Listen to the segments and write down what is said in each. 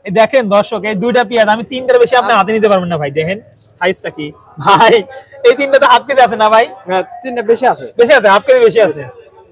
দেখেন দর্শক, এই দুইটা পেঁয়াজ আমি তিনটার বেশি আপনি হাতে নিতে পারবেন না ভাই। দেখেন সাইজটা কি ভাই, এই তিনটা তো হাত কেজি আছে না ভাই? তিনটা বেশি আছে, বেশি আছে, হাফ কেজি বেশি আছে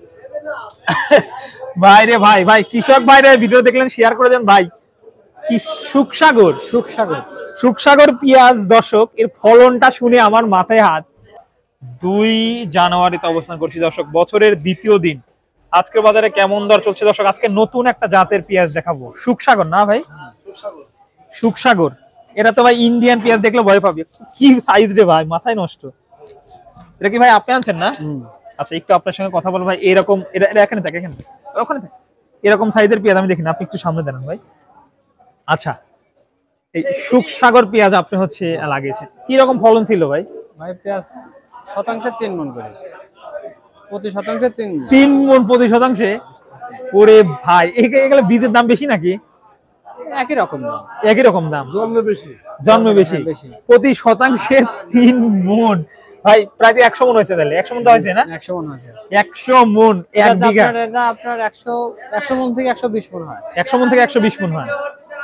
ভাই রে ভাই। ভাই কৃষক ভাইরা ভিডিও দেখলেন শেয়ার করে দেন ভাই। কি সুখসাগর সুখসাগর সুখসাগর পেঁয়াজ দর্শক, এর ফলনটা শুনে আমার মাথায় হাত। 2 জানুয়ারিতে অবস্থান করছি দর্শক, বছরের দ্বিতীয় দিন। আজকের বাজারে কেমন দর চলছে দর্শক? আজকে নতুন একটা জাতের পেঁয়াজ দেখাবো, সুখসাগর না ভাই? সুখসাগর, এটা তো ভাই ইন্ডিয়ান পেঁয়াজ দেখলে ভয় পাবে। কি সাইজ রে ভাই, মাথায় নষ্ট। এটা কি ভাই আপনি আনছেন না? আচ্ছা, একটু আপনার সঙ্গে কথা বলবো ভাই। এরকম এটা এখানে থাকে, এখানে ওখানে থাকে, এরকম সাইজের পেঁয়াজ আমি দেখি না। আপনি একটু সামনে দাঁড়ান ভাই। আচ্ছা, এই সুখসাগর পেঁয়াজ আপনি হচ্ছে লাগিয়েছেন, কি রকম ফলন ছিল ভাই? ভাই পেঁয়াজ শতাংশে 3 মণ করে, প্রতি শতাংশে 3 মণ প্রতি শতাংশে। ওরে ভাই, এগুলো বীজের দাম বেশি নাকি? একই রকম দাম, একই রকম দাম, জন্ম বেশি। বেশি। প্রতি শতাংশে 3 মণ ভাই, প্রায় 100 মণ হয়েছে। তাহলে 100 মণ তো হয়েছে না? 100 মণ হয়েছে। 100 মণ এক বিঘা। এটা আপনার 100 মণ থেকে 120 মণ হয়। 100 মণ থেকে 120 মণ হয়।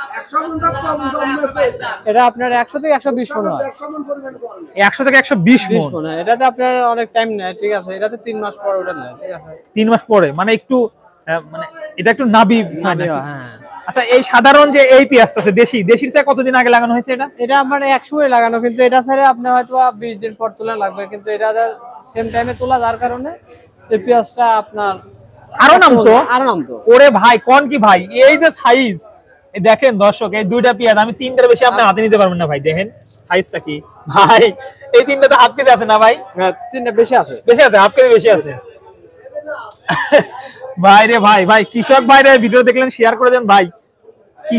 এটা আপনার 100 থেকে 120 মণ হয়। 100 থেকে 120 মণ। এটাতে আপনার অনেক টাইম নেয়, ঠিক আছে? এটাতে 3 মাস পরে ওটা নেয়, ঠিক আছে? 3 মাস পরে মানে একটু মানে এটা একটু নাবি। হ্যাঁ। আচ্ছা, এই সাধারণ যে এই পেঁয়াজটা আছে দেশির চেয়ে কতদিন আগে লাগানো হয়েছে এটা? এটা আমার 100 এ লাগানো, কিন্তু এটা ছেড়ে আপনার হয়তো 20 দিন পর তোলা লাগবে, কিন্তু এটা সেম টাইমে তোলা, যার কারণে এই পেঁয়াজটা আপনার আরো নামতো। ওরে ভাই কোন কি ভাই, এই যে সাইজ, দেখেন দর্শক, এই দুইটা পেঁয়াজ আমি তিনটার বেশি আপনি হাতে নিতে পারবেন না ভাই। দেখেন সাইজটা কি ভাই, এই তিনটা তো হাফ কেজি আছে না ভাই? তিনটা বেশি আছে, বেশি আছে, হাফ কেজি বেশি আছে ভাই রে ভাই। ভাই কৃষক ভাইরা ভিডিও দেখলেন শেয়ার করে দেন ভাই। কি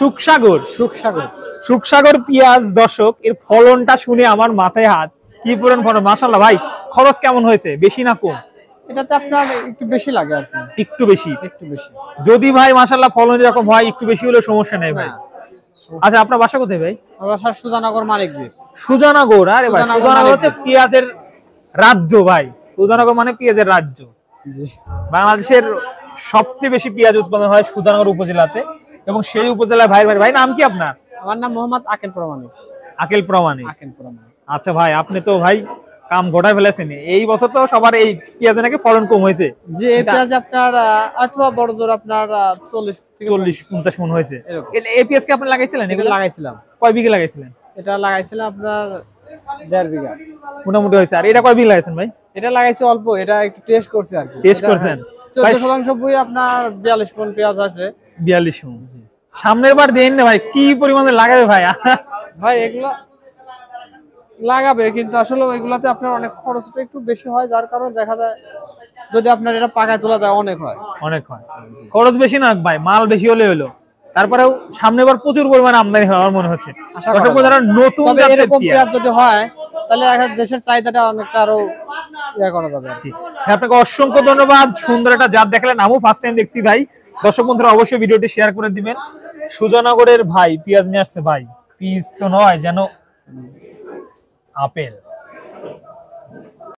সুখসাগর পেঁয়াজ দর্শক, এর ফলনটা শুনে আমার মাথায় হাত। কি পুরন ফলন, মাশাআল্লাহ ভাই। খরচ কেমন হয়েছে, বেশি না কম? এটাতে আপনার একটু বেশি লাগে আর কি। একটু বেশি। যদি ভাই মাশাআল্লাহ ফলন এরকম হয়, একটু বেশি হলে সমস্যা নেই ভাই। আচ্ছা, আপনার বাসা কোথায় ভাই? আমার বাসা সুজানগর, মানিকগঞ্জ। সুজানগর? আরে ভাই, সুজানগর হচ্ছে পেঁয়াজের রাজ্য ভাই। সুজানগর মানে পেঁয়াজের রাজ্য। বাংলাদেশের সবচেয়ে বেশি পেঁয়াজ উৎপাদন হয় সুজানগর উপজেলাতে, এবং সেই উপজেলায় ভাই নাম কি আপনার? আমার নাম মোহাম্মদ আকেল প্রমাণিক। আকেল প্রমাণিক। আচ্ছা ভাই, আপনি তো ভাই কাম ঘটায় ফেলেছেন। এই বছর তো সবার এই পেঁয়াজে নাকি ফলন কম হয়েছে। যে এই পেঁয়াজ আপনার অথবা বড় জোর আপনার 40-50 মণ হয়েছে। এই পেঁয়াজ কি আপনি লাগাইছিলেন? এগুলো লাগাইছিলাম। কয় বিঘা লাগাইছিলেন? এটা লাগাইছিলাম আপনার 1.5 বিঘা মোটামুটি হয়েছে। আর এটা কয় বিঘা লাগাইছেন ভাই? এটা লাগাইছি অল্প, এটা একটু টেস্ট করছি আর কি। টেস্ট করছেন? 14% বই আপনার 42 মণ পেঁয়াজ আছে। 42 মণ। সামনের বার দেন না ভাই, কি পরিমাণে লাগাবে ভাই? ভাই এগুলো লাগাবে, কিন্তু আসলে এগুলাতে আপনার অনেক খরচটা একটু বেশি হয়, যার কারণে দেখা যায় যদি আপনার এটা পাকায় তোলা যায় অনেক হয়। খরচ বেশি না ভাই, মাল বেশি হলে হলো। তারপরেও সামনের বার প্রচুর পরিমাণে আমদানি হয় আমার মনে হচ্ছে। নতুন এরকম পেঁয়াজ যদি হয় তাহলে দেশের চাহিদাটা অনেকটা আরো করা যাবে। আপনাকে অসংখ্য ধন্যবাদ। সুন্দর একটা জাত দেখলেন, আমিও ফার্স্ট টাইম দেখছি ভাই। দর্শক বন্ধুরা অবশ্যই ভিডিওটি শেয়ার করে দিবেন। সুজানগরের ভাই পেঁয়াজ নিয়ে আসছে ভাই, পিস তো নয় যেন আপেল।